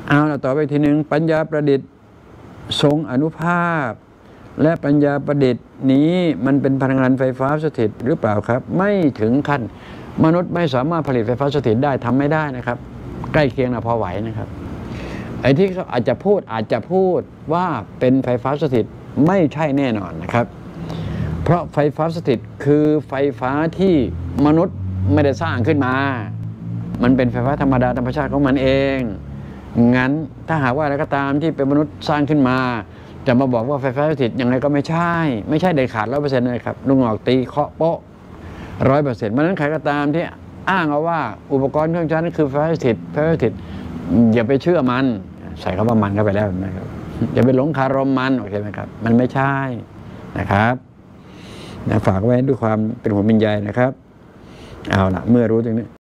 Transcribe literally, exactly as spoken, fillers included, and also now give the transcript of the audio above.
เอาละต่อไปทีหนึ่งปัญญาประดิษฐ์ทรงอนุภาพและปัญญาประดิษฐ์นี้มันเป็นพลังงานไฟฟ้าสถิตหรือเปล่าครับไม่ถึงขั้นมนุษย์ไม่สามารถผลิตไฟฟ้าสถิตได้ทำไม่ได้นะครับใกล้เคียงนะพอไหวนะครับไอ้ที่เขาอาจจะพูดอาจจะพูดว่าเป็นไฟฟ้าสถิตไม่ใช่แน่นอนนะครับเพราะไฟฟ้าสถิตคือไฟฟ้าที่มนุษย์ไม่ได้สร้างขึ้นมามันเป็นไฟฟ้าธรรมดาธรรมชาติของมันเองงั้นถ้าหากว่าอะไรก็ตามที่เป็นมนุษย์สร้างขึ้นมาจะมาบอกว่าไฟฟ้าสถิตยังไงก็ไม่ใช่ไม่ใช่เด็ดขาดร้อยเปอร์เซ็นต์เลยครับลุงออกตีเคาะโป๊ะร้อยเปอร์เซ็นต์เพราะฉะนั้นใครก็ตามที่อ้างเอาว่าอุปกรณ์เครื่องใช้นั้นคือไฟฟ้าสถิตไฟฟ้าสถิตอย่าไปเชื่อมันใส่คำว่ามันเข้าไปแล้วนะครับอย่าไปหลงคารมมันโอเคไหมครับมันไม่ใช่นะครับนะฝากไว้ด้วยความเป็นห่วงเป็นใยนะครับเอาล่ะเมื่อรู้ตรงนี้